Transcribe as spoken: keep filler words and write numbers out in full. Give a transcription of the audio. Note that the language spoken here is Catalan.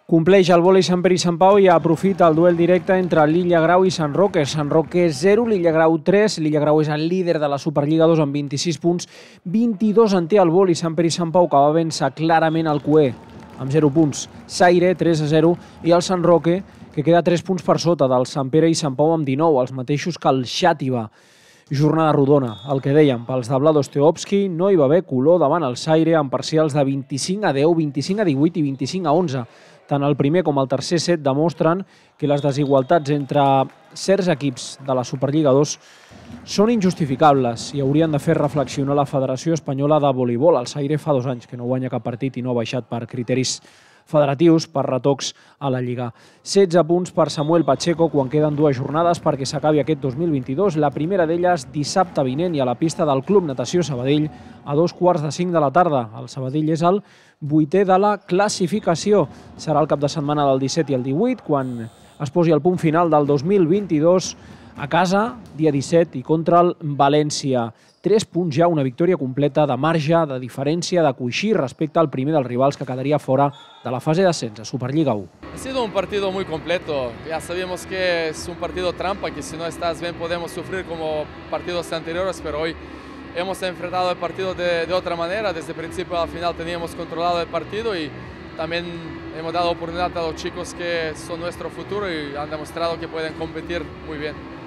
Compleix el vòlei Sant Pere i Sant Pau i aprofita el duel directe entre l'Illa Grau i Sant Roque. Sant Roque zero, l'Illa Grau tres. L'Illa Grau és el líder de la Superliga dos amb vint-i-sis punts. vint-i-dos en té el vòlei Sant Pere i Sant Pau, que va vèncer clarament el Cué amb zero punts. Saire, tres a zero, i el Sant Roque, que queda tres punts per sota del Sant Pere i Sant Pau amb dinou, els mateixos que el Xàtiva. Jornada rodona, el que dèiem, pels de Vlado Steovski no hi va haver color davant el Saire amb parcials de vint-i-cinc a deu, vint-i-cinc a divuit i vint-i-cinc a onze. Tant el primer com el tercer set demostren que les desigualtats entre certs equips de la Superliga dos són injustificables i haurien de fer reflexionar la Federació Espanyola de Voleibol. El Saire fa dos anys que no guanya cap partit i no ha baixat per criteris federatius, per retocs a la Lliga. setze punts per Samuel Pacheco quan queden dues jornades perquè s'acabi aquest dos mil vint-i-dos. La primera d'elles dissabte vinent i a la pista del Club Natació Sabadell a dos quarts de cinc de la tarda. El Sabadell és el vuitè de la classificació. Serà el cap de setmana del disset i el divuit quan es posi el punt final del dos mil vint-i-dos a casa, dia disset, i contra el València. Tres punts ja, una victòria completa de marge, de diferència, de coixí respecte al primer dels rivals que quedaria fora de la fase d'ascens a Superliga u. Ha sido un partido muy completo. Ya sabíamos que es un partido trampa, que si no estás bien podemos sufrir como partidos anteriores, pero hoy hemos enfrentado el partido de, de otra manera. Desde el principio al final teníamos controlado el partido y también hemos dado oportunidad a los chicos que son nuestro futuro y han demostrado que pueden competir muy bien.